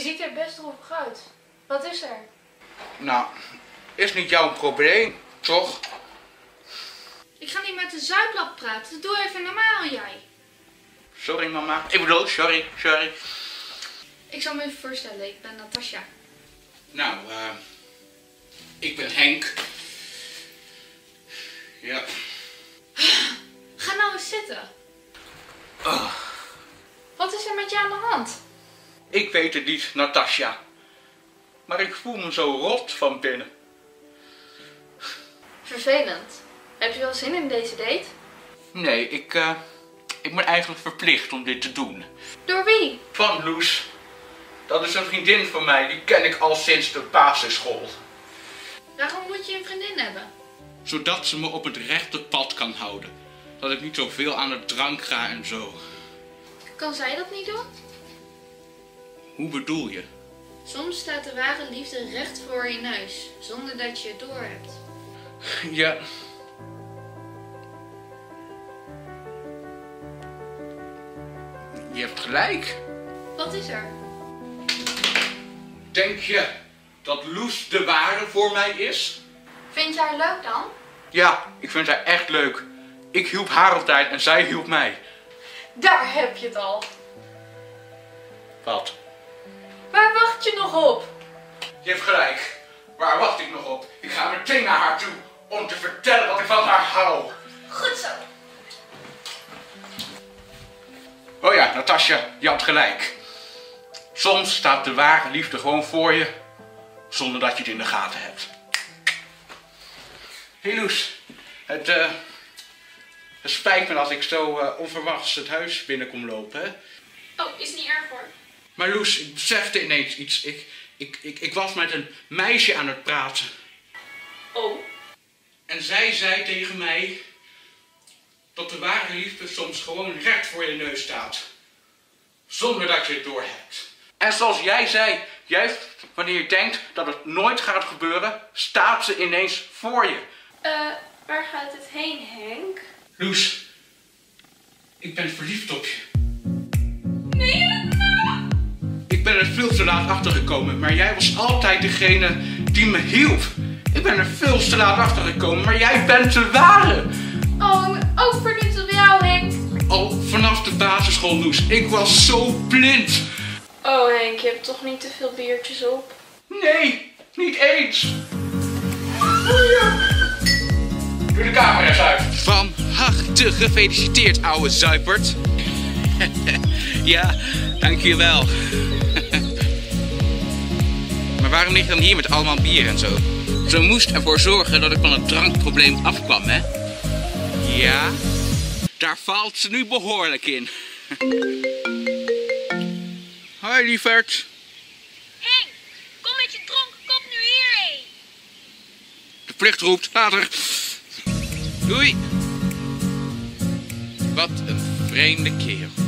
ziet er best droevig uit. Wat is er? Nou, is niet jouw probleem, toch? Ik ga niet met de zuiplap praten. Doe even normaal, jij. Sorry mama. Ik bedoel, sorry. Ik zal me even voorstellen. Ik ben Natasja. Nou, ik ben Henk. Ja. Ga nou eens zitten. Oh. Wat is er met je aan de hand? Ik weet het niet, Natasja. Maar ik voel me zo rot van binnen. Vervelend. Heb je wel zin in deze date? Nee, ik ben eigenlijk verplicht om dit te doen. Door wie? Van Loes. Dat is een vriendin van mij, die ken ik al sinds de basisschool. Waarom moet je een vriendin hebben? Zodat ze me op het rechte pad kan houden. Dat ik niet zoveel aan de drank ga en zo. Kan zij dat niet doen? Hoe bedoel je? Soms staat de ware liefde recht voor je neus, zonder dat je het doorhebt. Ja. Je hebt gelijk. Wat is er? Denk je dat Loes de ware voor mij is? Vind je haar leuk dan? Ja, ik vind haar echt leuk. Ik hielp haar altijd en zij hielp mij. Daar heb je het al. Wat? Waar wacht je nog op? Je hebt gelijk. Waar wacht ik nog op? Ik ga meteen naar haar toe om te vertellen dat ik van haar hou. Goed zo. Oh ja, Natasja, je had gelijk. Soms staat de ware liefde gewoon voor je, zonder dat je het in de gaten hebt. Hey Loes, het spijt me dat ik zo onverwachts het huis binnen kom lopen. Hè? Oh, is niet erg hoor. Maar Loes, ik besefte ineens iets. Ik was met een meisje aan het praten. Oh? En zij zei tegen mij dat de ware liefde soms gewoon recht voor je neus staat. Zonder dat je het doorhebt. En zoals jij zei, juist wanneer je denkt dat het nooit gaat gebeuren, staat ze ineens voor je. Waar gaat het heen, Henk? Loes, ik ben verliefd op je. Nee, nou? Ik ben er veel te laat achter gekomen, maar jij was altijd degene die me hielp. Ik ben er veel te laat achter gekomen, maar jij bent de ware. Oh, ik ben ook verliefd op jou, Henk. Al vanaf de basisschool, Loes. Ik was zo blind. Oh, Henk, je hebt toch niet te veel biertjes op? Nee, niet eens. Doe de camera's uit. Van harte gefeliciteerd, ouwe zuipert. Ja, dankjewel. Maar waarom lig je dan hier met allemaal bier en zo? Ze moest ervoor zorgen dat ik van het drankprobleem afkwam, hè? Ja, daar valt ze nu behoorlijk in. Hoi, lieverd. Henk, kom met je dronken kop nu hierheen. De plicht roept, later. Doei. Wat een vreemde kerel.